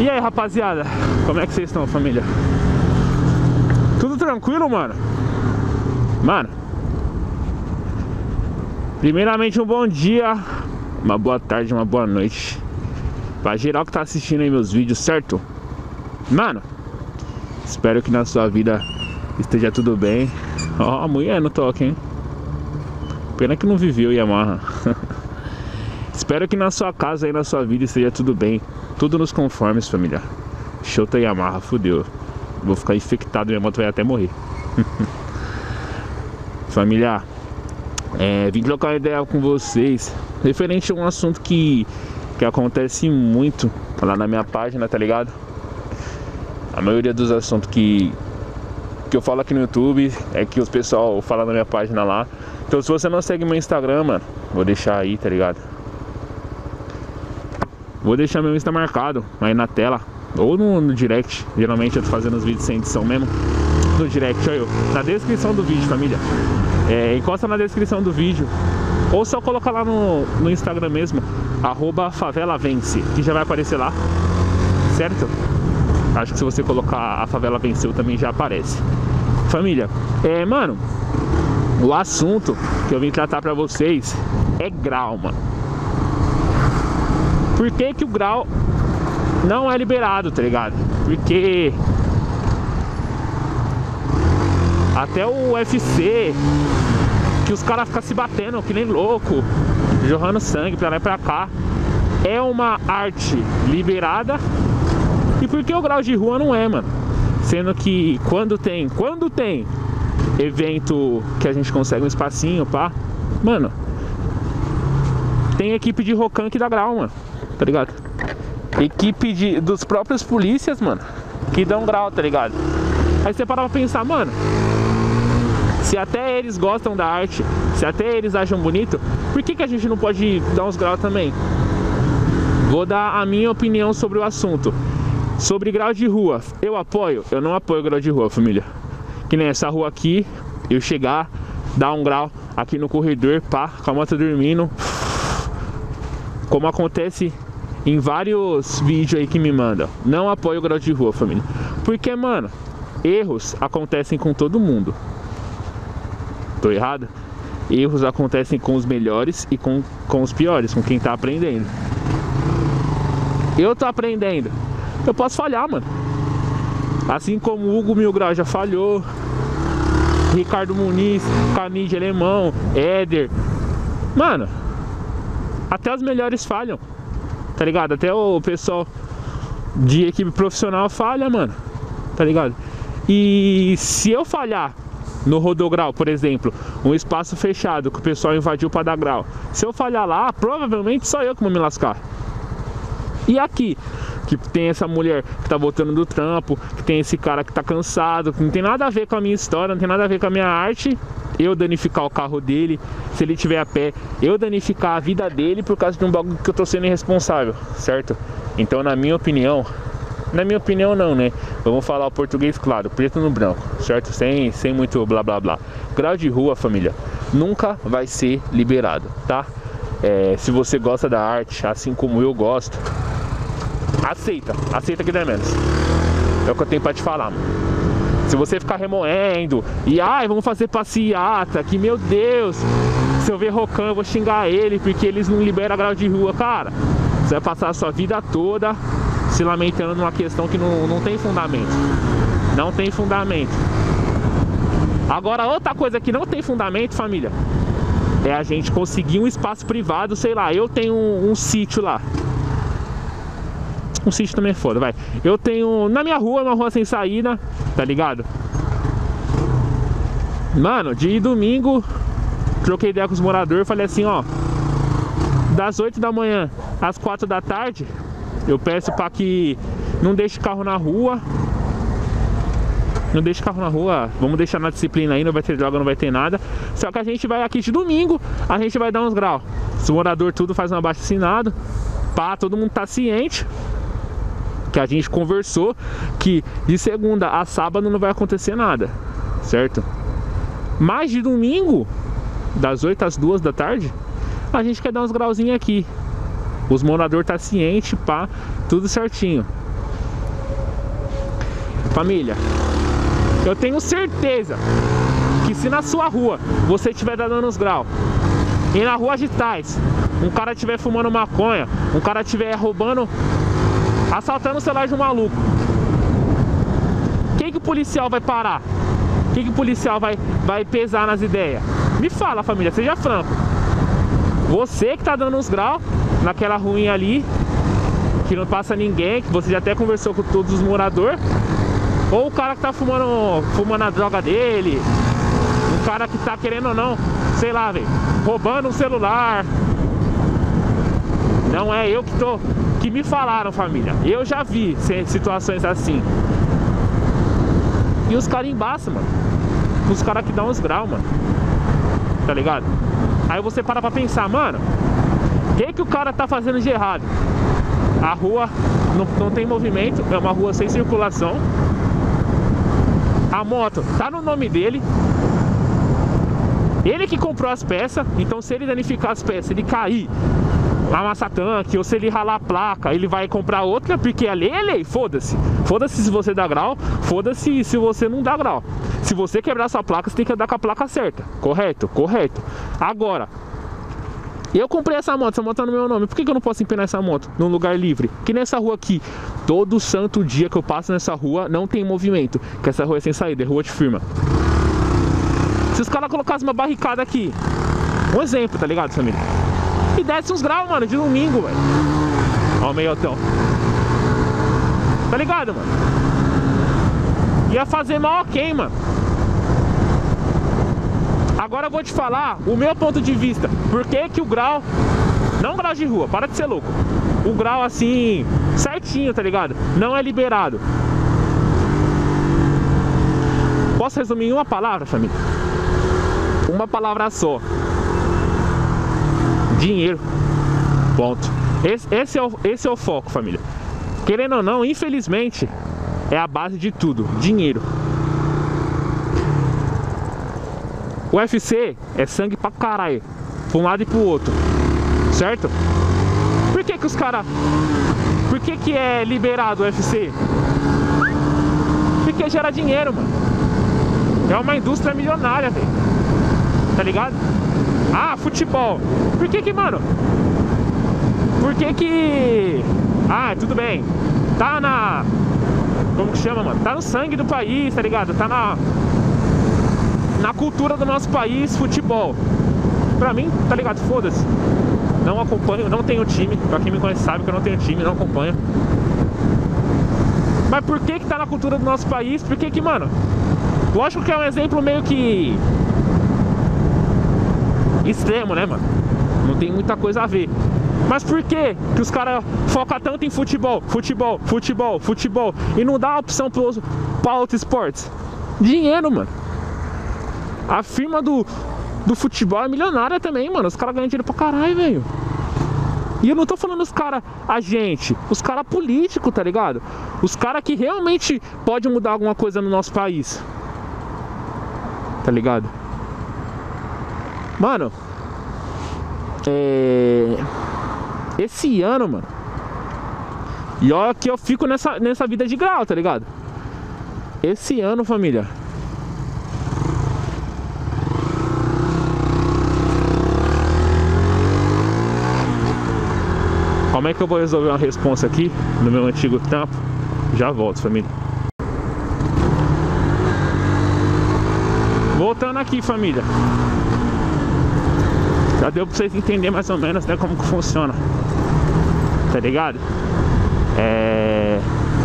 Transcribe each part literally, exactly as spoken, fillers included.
E aí, rapaziada, como é que vocês estão, família? Tudo tranquilo, mano? Mano, primeiramente um bom dia, uma boa tarde, uma boa noite pra geral que tá assistindo aí meus vídeos, certo? Mano, espero que na sua vida esteja tudo bem. Ó, a mulher no toque, hein? Pena que não viveu Yamaha. Espero que na sua casa aí, na sua vida esteja tudo bem. Tudo nos conformes, família. Shota Yamaha, fudeu. Vou ficar infectado, minha moto vai até morrer. Família, é, vim trocar uma ideia com vocês referente a um assunto que, que acontece muito lá na minha página, tá ligado? A maioria dos assuntos que, que eu falo aqui no YouTube é que os pessoal fala na minha página lá. Então se você não segue meu Instagram, mano, vou deixar aí, tá ligado? Vou deixar meu Insta marcado aí na tela ou no, no direct. Geralmente eu tô fazendo os vídeos sem edição mesmo. No direct, olha eu. Na descrição do vídeo, família. É, encosta na descrição do vídeo. Ou só coloca lá no, no Instagram mesmo, arroba favela vence, que já vai aparecer lá. Certo? Acho que se você colocar a favela venceu também já aparece. Família, é, mano, o assunto que eu vim tratar pra vocês é grau, mano. Por que que o grau não é liberado, tá ligado? Porque até o U F C, que os caras ficam se batendo que nem louco, jorrando sangue pra lá e pra cá, é uma arte liberada. E por que o grau de rua não é, mano? Sendo que quando tem, quando tem evento que a gente consegue um espacinho, pá, mano, tem equipe de Rocan que dá grau, mano, tá ligado? Equipe de, dos próprios polícias, mano, que dão grau, tá ligado? Aí você para pra pensar, mano, se até eles gostam da arte, se até eles acham bonito, por que que a gente não pode dar uns graus também? Vou dar a minha opinião sobre o assunto. Sobre grau de rua, eu apoio? Eu não apoio grau de rua, família. Que nem essa rua aqui, eu chegar, dar um grau aqui no corredor, pá, com a moto dormindo, como acontece em vários vídeos aí que me mandam. Não apoio o grau de rua, família. Porque, mano, erros acontecem com todo mundo. Tô errado? Erros acontecem com os melhores e com, com os piores, com quem tá aprendendo. Eu tô aprendendo, eu posso falhar, mano. Assim como o Hugo Mil Grau já falhou, Ricardo Muniz, Camille Alemão, Éder. Mano, até os melhores falham, tá ligado? Até o pessoal de equipe profissional falha, mano, tá ligado? E se eu falhar no rodograu, por exemplo, um espaço fechado que o pessoal invadiu pra dar grau, se eu falhar lá, provavelmente só eu que vou me lascar. E aqui, que tem essa mulher que tá voltando do trampo, que tem esse cara que tá cansado, que não tem nada a ver com a minha história, não tem nada a ver com a minha arte, eu danificar o carro dele, se ele tiver a pé, eu danificar a vida dele por causa de um bagulho que eu tô sendo irresponsável, certo? Então, na minha opinião, na minha opinião não, né? Vamos falar o português claro, preto no branco, certo? Sem, sem muito blá blá blá. Grau de rua, família, nunca vai ser liberado, tá? É, se você gosta da arte, assim como eu gosto, aceita, aceita que der menos. É o que eu tenho pra te falar, mano. Se você ficar remoendo e ai, vamos fazer passeata, que meu Deus, se eu ver Rocan eu vou xingar ele porque eles não liberam grau de rua, cara, você vai passar a sua vida toda se lamentando numa questão que não, não tem fundamento. Não tem fundamento. Agora, outra coisa que não tem fundamento, família, é a gente conseguir um espaço privado, sei lá, eu tenho um, um sítio lá. Um sítio também é foda, vai. Eu tenho, na minha rua, uma rua sem saída, tá ligado? Mano, de domingo, troquei ideia com os moradores, falei assim, ó, das oito da manhã às quatro da tarde, eu peço pra que não deixe carro na rua. Não deixe carro na rua, vamos deixar na disciplina aí, não vai ter droga, não vai ter nada. Só que a gente vai aqui de domingo, a gente vai dar uns graus. Se o morador tudo faz um abaixo assinado, pá, todo mundo tá ciente que a gente conversou que de segunda a sábado não vai acontecer nada, certo? Mas de domingo, das oito às duas da tarde, a gente quer dar uns grauzinhos aqui. Os moradores tá ciente, pá, tudo certinho. Família, eu tenho certeza que se na sua rua você estiver dando nos graus e na rua de trás um cara estiver fumando maconha, um cara estiver roubando, assaltando o celular de um maluco, quem que o policial vai parar? Quem que o policial vai, vai pesar nas ideias? Me fala, família, seja franco. Você que tá dando uns graus naquela ruinha ali, que não passa ninguém, que você já até conversou com todos os moradores, ou o cara que tá fumando, fumando a droga dele, um cara que tá querendo ou não, sei lá, velho, roubando um celular. Não é eu que tô, que me falaram, família. Eu já vi situações assim. E os caras embaçam, mano. Os caras que dão uns graus, mano. Tá ligado? Aí você para pra pensar, mano, o que que o cara tá fazendo de errado? A rua não, não tem movimento, é uma rua sem circulação. A moto tá no nome dele. Ele que comprou as peças. Então se ele danificar as peças, ele cair, amassar tanque, ou se ele ralar a placa, ele vai comprar outra, porque a lei é lei, foda-se. Foda-se se você dá grau, foda-se se você não dá grau. Se você quebrar sua placa, você tem que andar com a placa certa. Correto? Correto. Agora, eu comprei essa moto, essa moto tá no meu nome, por que que eu não posso empenar essa moto num lugar livre? Que nessa rua aqui, todo santo dia que eu passo nessa rua, não tem movimento, que essa rua é sem saída, é rua de firma. Se os caras colocassem uma barricada aqui, um exemplo, tá ligado, família? E desce uns graus, mano, de domingo, velho. Ó o meiotão. Tá ligado, mano? Ia fazer mal a quem, mano? Agora eu vou te falar o meu ponto de vista. Por que que o grau, não grau de rua, para de ser louco, o grau assim, certinho, tá ligado? Não é liberado. Posso resumir em uma palavra, família? Uma palavra só: dinheiro. Ponto. Esse, esse, é o, esse é o foco, família. Querendo ou não, infelizmente, é a base de tudo: dinheiro. O U F C é sangue pra caralho, pra um lado e pro outro, certo? Por que que os caras... Por que que é liberado o U F C? Porque gera dinheiro, mano. É uma indústria milionária, velho. Tá ligado? Ah, futebol. Por que que, mano? Por que que... Ah, tudo bem. Tá na... Como que chama, mano? Tá no sangue do país, tá ligado? Tá na... Na cultura do nosso país, futebol. Pra mim, tá ligado? Foda-se. Não acompanho, não tenho time. Pra quem me conhece sabe que eu não tenho time, não acompanho. Mas por que que tá na cultura do nosso país? Por que que, mano? Lógico que é um exemplo meio que... extremo, né, mano? Não tem muita coisa a ver. Mas por que que os caras focam tanto em futebol, futebol, futebol, futebol e não dá opção para outros esportes? Dinheiro, mano. A firma do, do futebol é milionária também, mano. Os caras ganham dinheiro pra caralho, velho. E eu não tô falando os caras, a gente, os caras políticos, tá ligado? Os caras que realmente podem mudar alguma coisa no nosso país. Tá ligado? Mano, é... esse ano, mano, e olha que eu fico nessa, nessa vida de grau, tá ligado? Esse ano, família, como é que eu vou resolver uma responsa aqui no meu antigo trampo? Já volto, família. Voltando aqui, família. Já deu pra vocês entenderem mais ou menos, né, como que funciona. Tá ligado? É...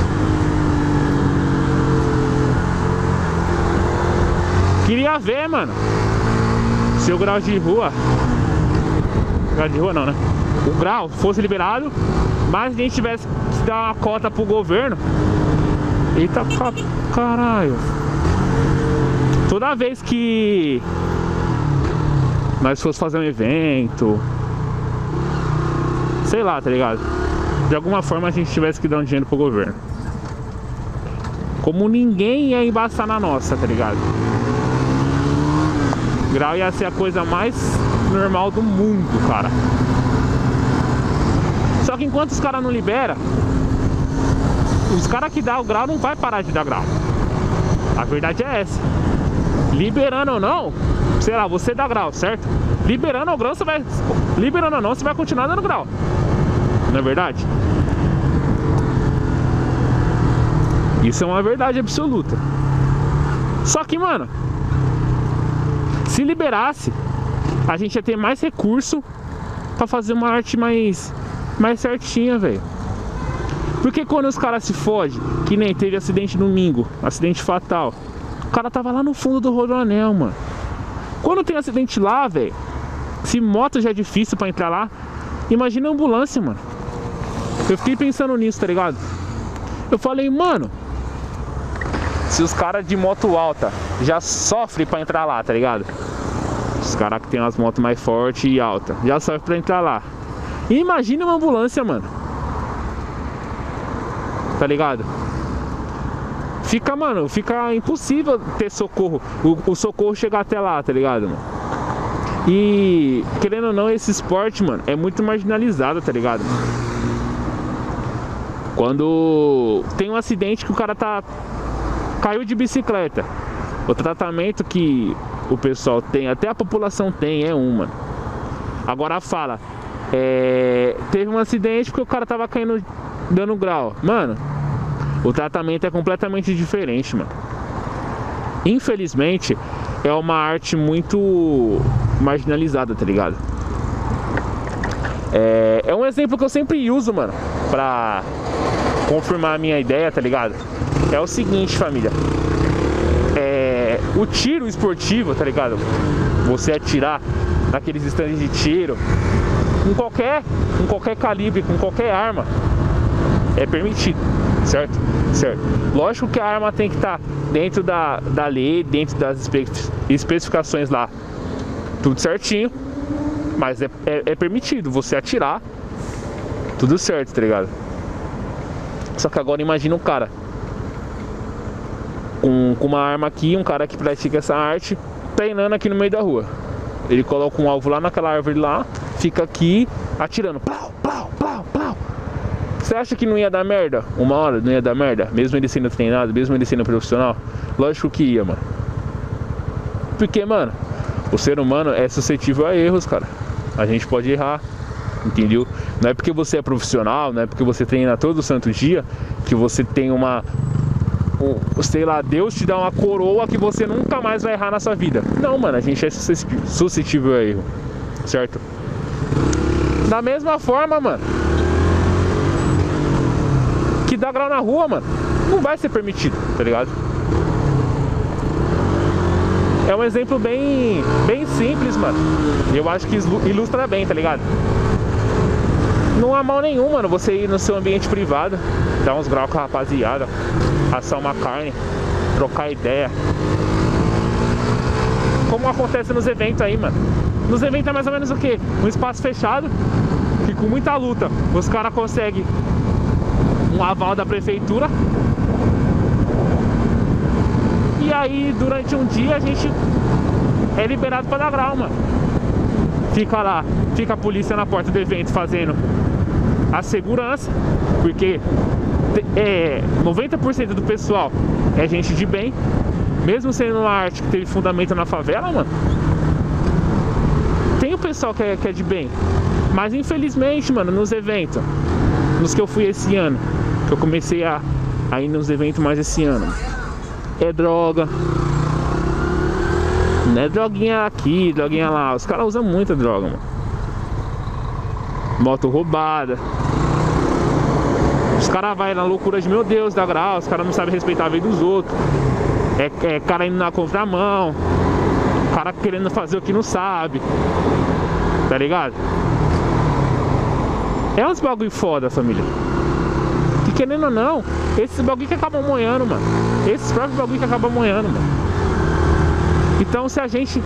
Queria ver, mano, se o grau de rua... Grau de rua não, né? O grau fosse liberado, mas a gente tivesse que dar uma cota pro governo. Eita caralho. Toda vez que nós fosse fazer um evento, sei lá, tá ligado? De alguma forma a gente tivesse que dar um dinheiro pro governo. Como ninguém ia embaçar na nossa, tá ligado? Grau ia ser a coisa mais normal do mundo, cara. Só que enquanto os caras não liberam, os caras que dão o grau não vai parar de dar grau. A verdade é essa. Liberando ou não, sei lá, você dá grau, certo? Liberando ou grau, você vai. Liberando ou não, você vai continuar dando grau. Não é verdade? Isso é uma verdade absoluta. Só que, mano, se liberasse, a gente ia ter mais recurso pra fazer uma arte mais, mais certinha, velho. Porque quando os caras se fodem, que nem teve acidente domingo, acidente fatal, o cara tava lá no fundo do Rodoanel, mano. Quando tem acidente lá, velho, se moto já é difícil pra entrar lá, imagina a ambulância, mano. Eu fiquei pensando nisso, tá ligado? Eu falei, mano, se os caras de moto alta já sofrem pra entrar lá, tá ligado? Os caras que tem umas motos mais fortes e alta já sofrem pra entrar lá. E imagina uma ambulância, mano. Tá ligado? Fica, mano, fica impossível ter socorro. O, o socorro chegar até lá, tá ligado, mano? E, querendo ou não, esse esporte, mano, é muito marginalizado, tá ligado? Quando tem um acidente que o cara tá... caiu de bicicleta, o tratamento que o pessoal tem, até a população tem, é um, mano. Agora fala, é... teve um acidente porque o cara tava caindo, dando grau. Mano, o tratamento é completamente diferente, mano. Infelizmente, é uma arte muito marginalizada, tá ligado? É, é um exemplo que eu sempre uso, mano, pra confirmar a minha ideia, tá ligado? É o seguinte, família. É, o tiro esportivo, tá ligado? Você atirar naqueles estandes de tiro, com qualquer, com qualquer calibre, com qualquer arma, é permitido, certo? Certo. Lógico que a arma tem que estar dentro da, da lei, dentro das espe especificações lá, tudo certinho, mas é, é, é permitido você atirar, tudo certo, tá ligado? Só que agora imagina um cara com, com uma arma aqui, um cara que pratica essa arte, treinando aqui no meio da rua. Ele coloca um alvo lá naquela árvore lá, fica aqui atirando, plau, plau, plau, plau. Você acha que não ia dar merda? Uma hora não ia dar merda? Mesmo ele sendo treinado, mesmo ele sendo profissional? Lógico que ia, mano. Porque, mano, o ser humano é suscetível a erros, cara. A gente pode errar, entendeu? Não é porque você é profissional, não é porque você treina todo santo dia, que você tem uma... Um, sei lá, Deus te dá uma coroa que você nunca mais vai errar na sua vida. Não, mano, a gente é suscetível a erro, certo? Da mesma forma, mano, que dar grau na rua, mano, não vai ser permitido, tá ligado? É um exemplo bem, bem simples, mano. Eu acho que ilustra bem, tá ligado? Não há mal nenhum, mano, você ir no seu ambiente privado, dar uns graus com a rapaziada, assar uma carne, trocar ideia. Como acontece nos eventos aí, mano. Nos eventos é mais ou menos o quê? Um espaço fechado, que com muita luta os caras conseguem um aval da prefeitura. E aí, durante um dia, a gente é liberado pra dar grau, mano. Fica lá, fica a polícia na porta do evento fazendo a segurança, porque é, noventa por cento do pessoal é gente de bem, mesmo sendo uma arte que teve fundamento na favela, mano. Tem o pessoal que é, que é de bem, mas infelizmente, mano, nos eventos, nos que eu fui esse ano, que eu comecei a, a ir nos eventos mais esse ano, é droga. Não é droguinha aqui, droguinha lá. Os caras usam muita droga, mano. Moto roubada. Os caras vai na loucura de, meu Deus, dá grau. Os caras não sabem respeitar a vida dos outros. É, é cara indo na contramão. Cara querendo fazer o que não sabe. Tá ligado? É uns bagulho foda, família. Que querendo ou não, esses bagulho que acabam moendo, mano. Esses próprios bagulho que acabam moendo, mano. Então, se a gente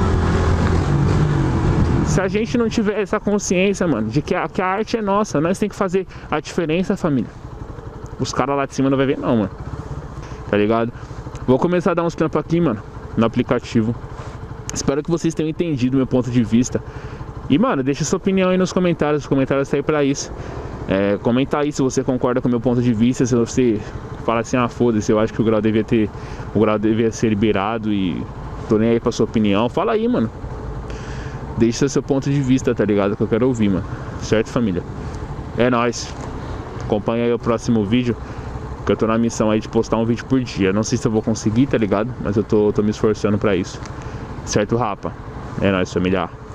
se a gente não tiver essa consciência, mano, de que a, que a arte é nossa, nós tem que fazer a diferença, família. Os caras lá de cima não vai ver não, mano. Tá ligado? Vou começar a dar uns trampos aqui, mano, no aplicativo. Espero que vocês tenham entendido o meu ponto de vista. E, mano, deixa sua opinião aí nos comentários. Os comentários tá aí pra isso. É, comenta aí se você concorda com o meu ponto de vista. Se você fala assim, ah, foda-se, eu acho que o grau devia ter, o grau devia ser liberado e tô nem aí pra sua opinião. Fala aí, mano. Deixa seu ponto de vista, tá ligado? Que eu quero ouvir, mano. Certo, família? É nóis. Acompanha aí o próximo vídeo, que eu tô na missão aí de postar um vídeo por dia. Não sei se eu vou conseguir, tá ligado? Mas eu tô, tô me esforçando pra isso. Certo, rapa? É nóis, família.